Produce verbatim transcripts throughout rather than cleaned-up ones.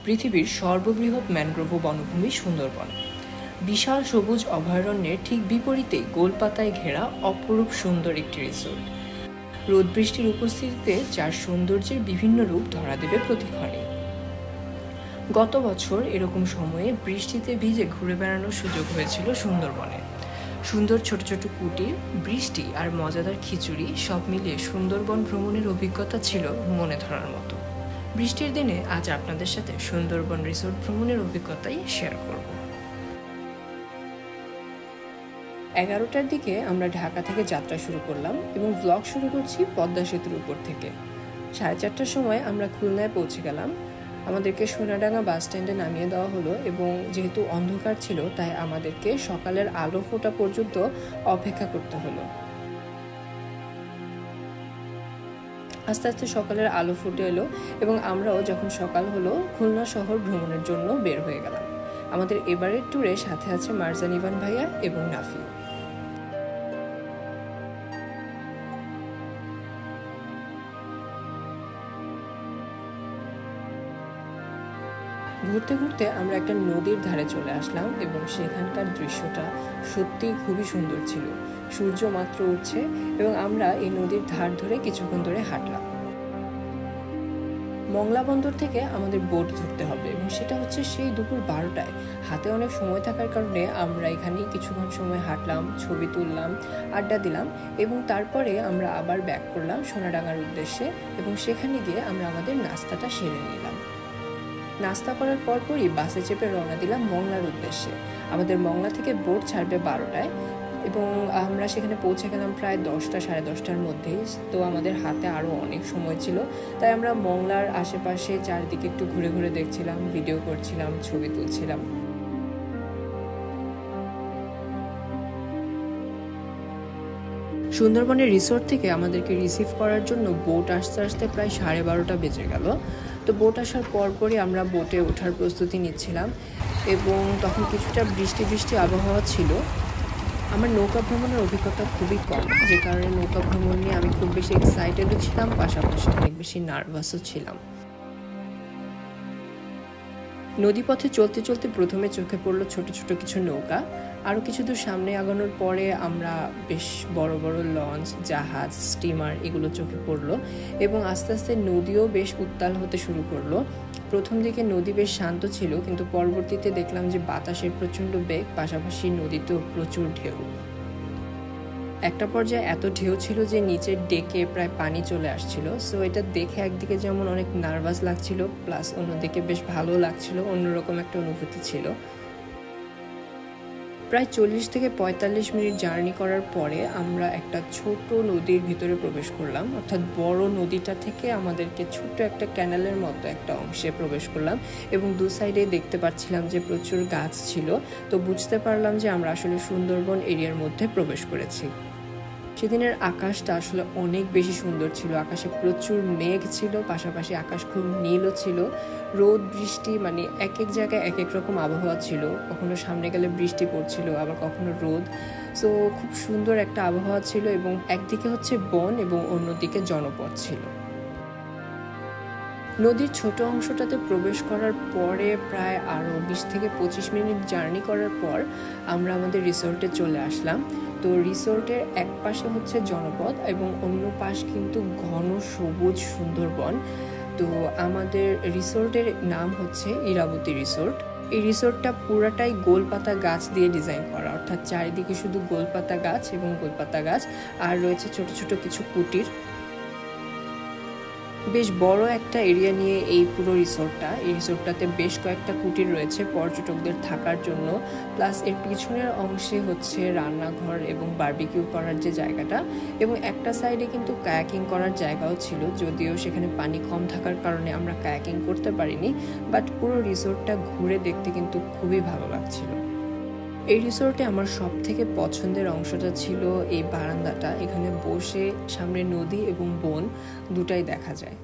পৃথিবীর সর্ববৃহৎ ম্যানগ্রোভ বনভূমি সুন্দরবন। বিশাল সবুজ অভয়ারণ্যের ঠিক বিপরীতে গোলপাতায় ঘেরা অপরূপ সুন্দর একটি রিসোর্ট। রোদ বৃষ্টির উপস্থিতিতে যার সৌন্দর্যের বিভিন্ন রূপ ধরা দেবে প্রতিক্ষণে। গত বছর এরকম সময়ে বৃষ্টিতে ভিজে ঘুরে বেড়ানোর সুযোগ হয়েছিল সুন্দরবনে। সুন্দর ছোট ছোট কুটির, বৃষ্টি আর মজাদার খিচুড়ি সব মিলিয়ে সুন্দরবন ভ্রমণের অভিজ্ঞতা ছিল মনে ধরার মতো। বৃষ্টির দিনে আজ আপনাদের সাথে সুন্দরবন রিসোর্ট ভ্রমণের অভিজ্ঞতাই শেয়ার করব। এগারোটার দিকে আমরা ঢাকা থেকে যাত্রা শুরু করলাম এবং ব্লগ শুরু করছি পদ্মা সেতুর উপর থেকে। সাড়ে চারটার সময় আমরা খুলনায় পৌঁছে গেলাম। আমাদেরকে সোনাডাঙ্গা বাস স্ট্যান্ডে নামিয়ে দেওয়া হলো এবং যেহেতু অন্ধকার ছিল তাই আমাদেরকে সকালের আলো ফোটা পর্যন্ত অপেক্ষা করতে হলো। আস্তে আস্তে সকালের আলো ফুটে এলো এবং আমরাও যখন সকাল হলো খুলনা শহর ভ্রমণের জন্য বের হয়ে গেলাম। আমাদের এবারের ট্যুরে সাথে আছে মারজান ইভান ভাইয়া এবং নাফি। ঘুরতে ঘুরতে আমরা একটা নদীর ধারে চলে আসলাম এবং সেখানকার দৃশ্যটা সত্যিই খুবই সুন্দর ছিল। সূর্য মাত্র উঠছে এবং আমরা এই নদীর ধার ধরে কিছুক্ষণ ধরে হাঁটলাম। মংলা বন্দর থেকে আমাদের বোট ধরতে হবে এবং সেটা হচ্ছে সেই দুপুর বারোটায়। হাতে অনেক সময় থাকার কারণে আমরা এখানে কিছুক্ষণ সময় হাঁটলাম, ছবি তুললাম, আড্ডা দিলাম এবং তারপরে আমরা আবার ব্যাক করলাম সোনাডাঙ্গার উদ্দেশ্যে এবং সেখানে গিয়ে আমরা আমাদের নাস্তাটা সেরে নিলাম। নাস্তা করার পরপরই বাসে চেপে রওনা দিলাম মংলার উদ্দেশ্যে। আমাদের মংলা থেকে বোট ছাড়বে বারোটায় এবং আমরা সেখানে পৌঁছে গেলাম প্রায় দশটা সাড়ে দশটার মধ্যেই। তো আমাদের হাতে আরও অনেক সময় ছিল, তাই আমরা মংলার আশেপাশে চারিদিকে একটু ঘুরে ঘুরে দেখছিলাম, ভিডিও করছিলাম, ছবি তুলছিলাম। সুন্দরবনের রিসোর্ট থেকে আমাদেরকে রিসিভ করার জন্য বোট আসতে আসতে প্রায় সাড়ে বারোটা বেজে গেল। তো বোট আসার পরপরই আমরা বোটে ওঠার প্রস্তুতি নিচ্ছিলাম এবং তখন কিছুটা বৃষ্টি বৃষ্টি আবহাওয়া ছিল। আমার নৌকা ভ্রমণের অভিজ্ঞতা খুবই কম, যে কারণে নৌকা ভ্রমণ নিয়ে আমি খুব বেশি এক্সাইটেডও ছিলাম, পাশাপাশি অনেক বেশি নার্ভাসও ছিলাম। নদীপথে চলতে চলতে প্রথমে চোখে পড়লো ছোট ছোট কিছু নৌকা। আরও কিছু দূর সামনে আগানোর পরে আমরা বেশ বড় বড় লঞ্চ, জাহাজ, স্টিমার এগুলো চোখে পড়লো এবং আস্তে আস্তে নদীও বেশ উত্তাল হতে শুরু করলো। প্রথম দিকে নদী বেশ শান্ত ছিল, কিন্তু পরবর্তীতে দেখলাম যে বাতাসের প্রচণ্ড বেগ, পাশাপাশি নদীতেও প্রচুর ঢেউ। একটা পর্যায়ে এত ঢেউ ছিল যে নিচের ডেকে প্রায় পানি চলে আসছিল। সো এটা দেখে একদিকে যেমন অনেক নার্ভাস লাগছিল, প্লাস অন্যদিকে বেশ ভালো লাগছিল, অন্যরকম একটা অনুভূতি ছিল। প্রায় চল্লিশ থেকে পঁয়তাল্লিশ মিনিট জার্নি করার পরে আমরা একটা ছোট নদীর ভিতরে প্রবেশ করলাম, অর্থাৎ বড় নদীটা থেকে আমাদেরকে ছোট্ট একটা ক্যানেলের মতো একটা অংশে প্রবেশ করলাম এবং দু সাইডে দেখতে পাচ্ছিলাম যে প্রচুর গাছ ছিল। তো বুঝতে পারলাম যে আমরা আসলে সুন্দরবন এরিয়ার মধ্যে প্রবেশ করেছি। সেদিনের আকাশটা আসলে অনেক বেশি সুন্দর ছিল। আকাশে প্রচুর মেঘ ছিল, পাশাপাশি আকাশ খুব নীলও ছিল। রোদ বৃষ্টি মানে এক এক জায়গায় এক এক রকম আবহাওয়া ছিল। কখনো সামনে গেলে বৃষ্টি পড়ছিল, আবার কখনো রোদ। সো খুব সুন্দর একটা আবহাওয়া ছিল এবং একদিকে হচ্ছে বন এবং অন্যদিকে জনপদ ছিল। নদীর ছোট অংশটাতে প্রবেশ করার পরে প্রায় আরও বিশ থেকে পঁচিশ মিনিট জার্নি করার পর আমরা আমাদের রিসোর্টে চলে আসলাম। তো রিসোর্টের এক পাশে হচ্ছে জনপদ এবং অন্য পাশ কিন্তু ঘন সবুজ সুন্দরবন। তো আমাদের রিসোর্টের নাম হচ্ছে ইরাবতী রিসোর্ট। এই রিসোর্টটা পুরাটাই গোলপাতা গাছ দিয়ে ডিজাইন করা, অর্থাৎ চারিদিকে শুধু গোলপাতা গাছ এবং গোলপাতা গাছ, আর রয়েছে ছোট ছোট কিছু কুটির। বেশ বড় একটা এরিয়া নিয়ে এই পুরো রিসোর্টটা। এই রিসোর্টটাতে বেশ কয়েকটা কুটির রয়েছে পর্যটকদের থাকার জন্য, প্লাস এর পিছনের অংশে হচ্ছে রান্নাঘর এবং বারবিকিউ করার যে জায়গাটা, এবং একটা সাইডে কিন্তু কায়াকিং করার জায়গাও ছিল, যদিও সেখানে পানি কম থাকার কারণে আমরা কায়াকিং করতে পারিনি। বাট পুরো রিসোর্টটা ঘুরে দেখতে কিন্তু খুবই ভালো লাগছিল। এই রিসোর্টে আমার সব থেকে পছন্দের অংশটা ছিল এই বারান্দাটা। এখানে বসে সামনে নদী এবং বন দুটাই দেখা যায়।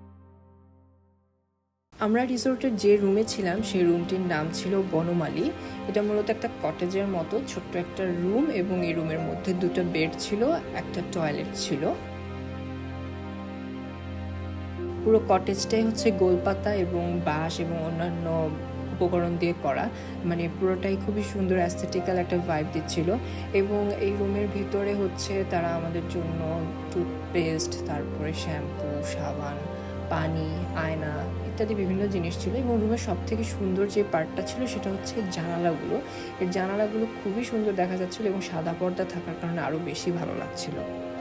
আমরা রিসোর্টের যে রুমে ছিলাম সেই রুমটির নাম ছিল বনমালী। এটা মূলত একটা কটেজের মতো ছোট্ট একটা রুম এবং এই রুমের মধ্যে দুটো বেড ছিল, একটা টয়লেট ছিল। পুরো কটেজটাই হচ্ছে গোলপাতা এবং বাঁশ এবং অন্যান্য উপকরণ দিয়ে করা, মানে পুরোটাই খুবই সুন্দর অ্যাস্থেটিক্যাল একটা ভাইব দিচ্ছিল। এবং এই রুমের ভিতরে হচ্ছে তারা আমাদের জন্য টুথপেস্ট, তারপরে শ্যাম্পু, সাবান, পানি, আয়না ইত্যাদি বিভিন্ন জিনিস ছিল। এবং রুমের সব থেকে সুন্দর যে পার্টটা ছিল সেটা হচ্ছে জানালাগুলো। এর জানালাগুলো খুবই সুন্দর দেখা যাচ্ছিল এবং সাদা পর্দা থাকার কারণে আরও বেশি ভালো লাগছিল।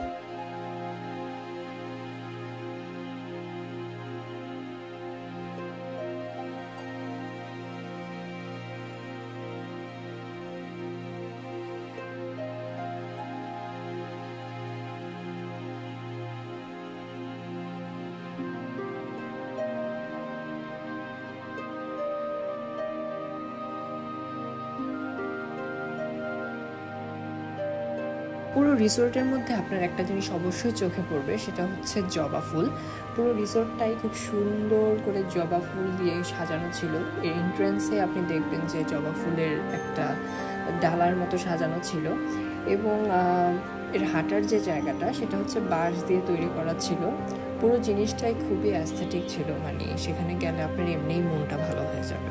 পুরো রিসোর্টের মধ্যে আপনার একটা জিনিস অবশ্যই চোখে পড়বে, সেটা হচ্ছে জবা ফুল। পুরো রিসোর্টটাই খুব সুন্দর করে জবা ফুল দিয়ে সাজানো ছিল। এর এন্ট্রান্সে আপনি দেখবেন যে জবা ফুলের একটা ডালার মতো সাজানো ছিল। এবং এর হাঁটার যে জায়গাটা সেটা হচ্ছে বাঁশ দিয়ে তৈরি করা ছিল। পুরো জিনিসটাই খুবই অ্যাস্থেটিক ছিল, মানে সেখানে গেলে আপনার এমনিই মনটা ভালো হয়ে যাবে।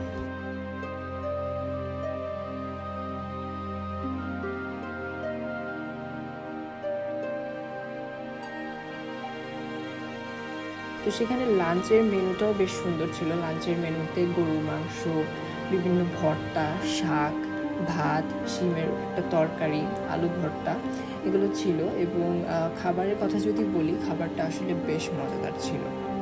তো সেখানে লাঞ্চের মেনুটাও বেশ সুন্দর ছিল। লাঞ্চের মেনুতে গরুর মাংস, বিভিন্ন ভর্তা, শাক, ভাত, শিমের একটা তরকারি, আলু ভর্তা এগুলো ছিল। এবং খাবারের কথা যদি বলি, খাবারটা আসলে বেশ মজাদার ছিল।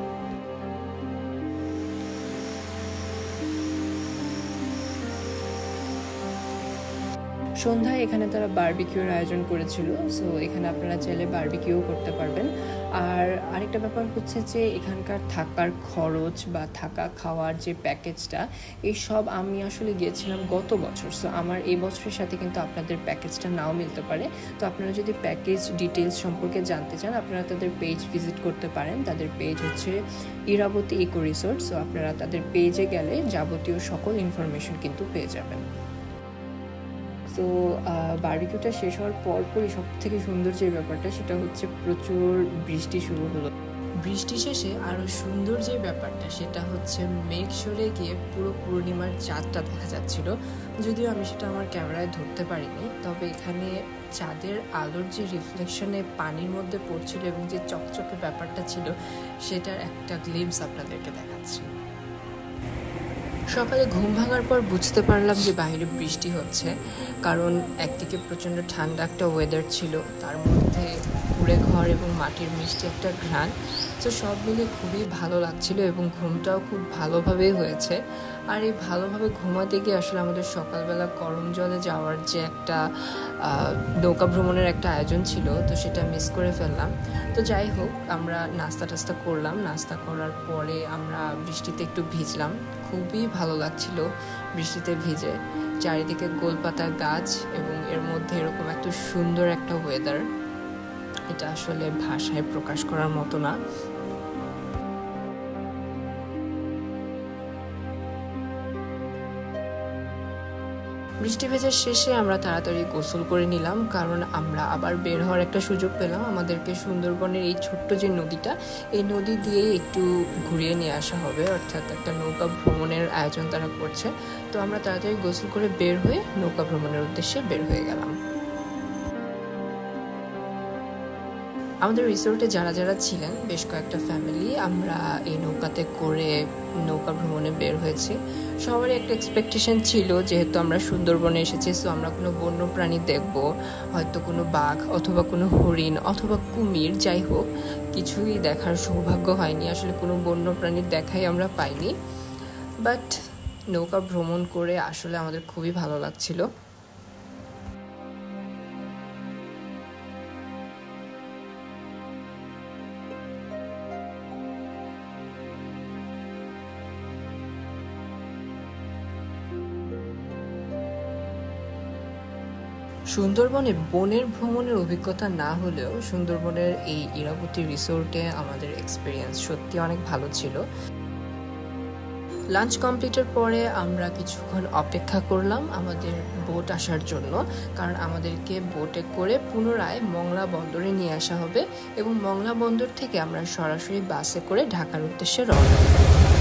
সন্ধ্যায় এখানে তারা বারবিকিউর আয়োজন করেছিল, সো এখানে আপনারা চাইলে বারবিকিউ করতে পারবেন। আর আরেকটা ব্যাপার হচ্ছে যে এখানকার থাকার খরচ বা থাকা খাওয়ার যে প্যাকেজটা, এই সব আমি আসলে গিয়েছিলাম গত বছর, সো আমার এই বছরের সাথে কিন্তু আপনাদের প্যাকেজটা নাও মিলতে পারে। তো আপনারা যদি প্যাকেজ ডিটেলস সম্পর্কে জানতে চান, আপনারা তাদের পেজ ভিজিট করতে পারেন। তাদের পেজ হচ্ছে ইরাবতী ইকো রিসোর্ট। সো আপনারা তাদের পেজে গেলে যাবতীয় সকল ইনফরমেশন কিন্তু পেয়ে যাবেন। তো বারবিকিউটা শেষ হওয়ার পরপরই সব থেকে সুন্দর যে ব্যাপারটা সেটা হচ্ছে প্রচুর বৃষ্টি শুরু হলো। বৃষ্টি শেষে আরও সুন্দর যে ব্যাপারটা সেটা হচ্ছে মেঘ সরে গিয়ে পুরো পূর্ণিমার চাঁদটা দেখা যাচ্ছিল। যদিও আমি সেটা আমার ক্যামেরায় ধরতে পারিনি, তবে এখানে চাঁদের আলোর যে রিফ্লেকশনে পানির মধ্যে পড়ছিল এবং যে চকচকে ব্যাপারটা ছিল, সেটার একটা গ্লিম্পস আপনাদেরকে দেখাচ্ছি। সকালে ঘুম ভাঙার পর বুঝতে পারলাম যে বাইরে বৃষ্টি হচ্ছে, কারণ একদিকে প্রচণ্ড ঠান্ডা একটা ওয়েদার ছিল, তার মধ্যে কুড়ে ঘর এবং মাটির মিষ্টি একটা ঘ্রাণ। তো সব মিলে খুবই ভালো লাগছিল এবং ঘুমটাও খুব ভালোভাবেই হয়েছে। আর এই ভালোভাবে ঘুমাতে গিয়ে আসলে আমাদের সকালবেলা গরম জলে যাওয়ার যে একটা নৌকা ভ্রমণের একটা আয়োজন ছিল, তো সেটা মিস করে ফেললাম। তো যাই হোক, আমরা নাস্তা টাস্তা করলাম। নাস্তা করার পরে আমরা বৃষ্টিতে একটু ভিজলাম, খুবই ভালো লাগছিল বৃষ্টিতে ভিজে। চারিদিকে গোলপাতা গাছ এবং এর মধ্যে এরকম এত সুন্দর একটা ওয়েদার, এটা আসলে ভাষায় প্রকাশ করার মতো না। বৃষ্টি ভেজার শেষে আমরা তাড়াতাড়ি গোসল করে নিলাম, কারণ আমরা আবার বের হওয়ার একটা সুযোগ পেলাম। আমাদেরকে সুন্দরবনের এই ছোট্ট যে নদীটা, এই নদী দিয়েই একটু ঘুরিয়ে নিয়ে আসা হবে, অর্থাৎ একটা নৌকা ভ্রমণের আয়োজন তারা করছে। তো আমরা তাড়াতাড়ি গোসল করে বের হয়ে নৌকা ভ্রমণের উদ্দেশ্যে বের হয়ে গেলাম। আমাদের রিসোর্টে যারা যারা ছিলেন, বেশ কয়েকটা ফ্যামিলি, আমরা এই নৌকাতে করে নৌকা ভ্রমণে বের হয়েছি। সবারই একটা এক্সপেকটেশন ছিল, যেহেতু আমরা সুন্দরবনে এসেছি, সো আমরা কোনো বন্য প্রাণী দেখব, হয়তো কোনো বাঘ অথবা কোনো হরিণ অথবা কুমির, যাই হোক কিছুই দেখার সৌভাগ্য হয়নি। আসলে কোনো বন্য প্রাণীর দেখাই আমরা পাইনি। বাট নৌকা ভ্রমণ করে আসলে আমাদের খুবই ভালো লাগছিল। সুন্দরবনে বনের ভ্রমণের অভিজ্ঞতা না হলেও সুন্দরবনের এই ইরাবতী রিসোর্টে আমাদের এক্সপিরিয়েন্স সত্যি অনেক ভালো ছিল। লাঞ্চ কমপ্লিটের পরে আমরা কিছুক্ষণ অপেক্ষা করলাম আমাদের বোট আসার জন্য, কারণ আমাদেরকে বোটে করে পুনরায় মংলা বন্দরে নিয়ে আসা হবে এবং মংলা বন্দর থেকে আমরা সরাসরি বাসে করে ঢাকার উদ্দেশ্যে রওনা দেব।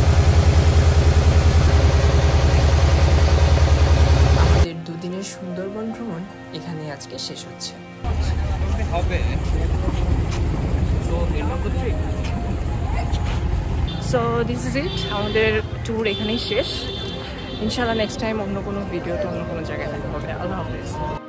আমাদের দুদিনের সুন্দরবন ভ্রমণ এখানে আজকে শেষ হচ্ছে। সো দিস ইজ ইট, আমাদের ট্যুর এখানেই শেষ। ইনশাআল্লাহ নেক্সট টাইম অন্য কোনো ভিডিওতে অন্য কোনো জায়গায় দেখা হবে। আল্লাহ হাফেজ।